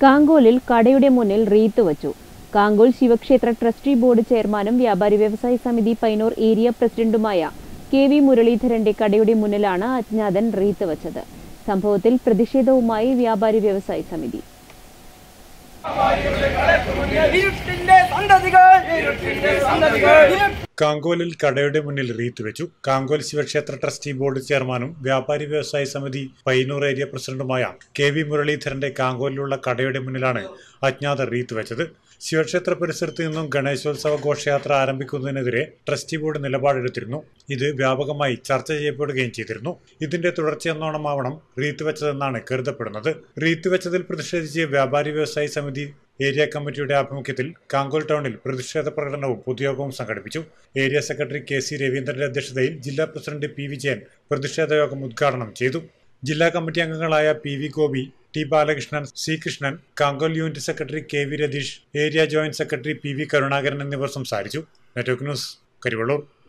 കാങ്കോലിൽ കടയുടെ മുന്നിൽ റീത്ത് വച്ചു. കാങ്കോൽ ശിവക്ഷേത്ര ട്രസ്റ്റി ബോർഡ് ചെയർമാനും വ്യാപാരി വ്യവസായ സമിതി പയ്യന്നൂർ ഏരിയ പ്രസിഡന്റുമായ കെ.വി. മുരളീധരന്റെ കടയുടെ മുന്നിലാണ് അജ്ഞാതൻ റീത്ത് വച്ചത്. സംഭവത്തിൽ പ്രതിഷേധവുമായി വ്യാപാരി വ്യവസായ സമിതി. കാങ്കോലിൽ കടയുടെ മുന്നിൽ റീത്ത് വെച്ചു. കാങ്കോൽ ശിവക്ഷേത്ര ട്രസ്റ്റി ബോർഡ് ചെയർമാനും വ്യാപാരി വ്യവസായ സമിതി പയ്യന്നൂർ ഏരിയ പ്രസിഡന്റുമായ കെ.വി. മുരളീധരന്റെ കാങ്കോലിലുള്ള കടയുടെ മുന്നിലാണ് അജ്ഞാതർ റീത്ത് വെച്ചത്. ശിവക്ഷേത്ര പരിസരത്ത് നിന്നും ഗണേശോത്സവ ഘോഷയാത്ര ആരംഭിക്കുന്നതിനെതിരെ ട്രസ്റ്റി ബോർഡ് നിലപാടെടുത്തിരുന്നു. ഇത് വ്യാപകമായി ചർച്ച ചെയ്യപ്പെടുകയും ചെയ്തിരുന്നു. ഇതിന്റെ തുടർച്ചയെന്നോണമാവണം റീത്ത് വെച്ചതെന്നാണ് കരുതപ്പെടുന്നത്. റീത്ത് വെച്ചതിൽ പ്രതിഷേധിച്ച് വ്യാപാരി വ്യവസായ സമിതി ഏരിയ കമ്മിറ്റിയുടെ ആഭിമുഖ്യത്തിൽ കാങ്കോൽ ടൗണിൽ പ്രതിഷേധ പ്രകടനവും പൊതുയോഗവും സംഘടിപ്പിച്ചു. Area secretary K C. രവീന്ദ്രന്റെ അധ്യക്ഷതയിൽ ജില്ലാ പ്രസിഡന്റ് പി. വിജയൻ പ്രതിഷേധ യോഗം ഉദ്ഘാടനം ചെയ്തു. ജില്ലാ കമ്മിറ്റി അംഗങ്ങളായ P. V. Gopi, T. Balakrishnan, C. Krishnan, Kankol unit secretary K. V. Ratheesh, area joint secretary P. V. Karunakaran എന്നിവർ സംസാരിച്ചു. Network news, Karivellur.